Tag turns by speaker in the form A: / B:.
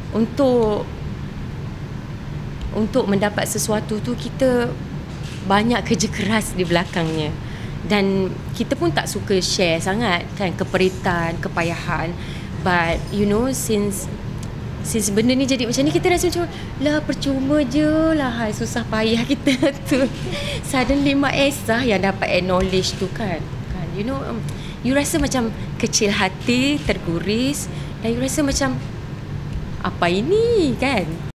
A: untuk mendapat sesuatu tu kita banyak kerja keras di belakangnya, dan kita pun tak suka share sangat kan keperitan, kepayahan. But you know, since benda ni jadi macam ni, kita rasa macam lah percuma je lah susah payah kita tu. Suddenly Mak Esa yang dapat acknowledge tu kan, you know, you rasa macam kecil hati, terguris, dan you rasa macam apa ini kan.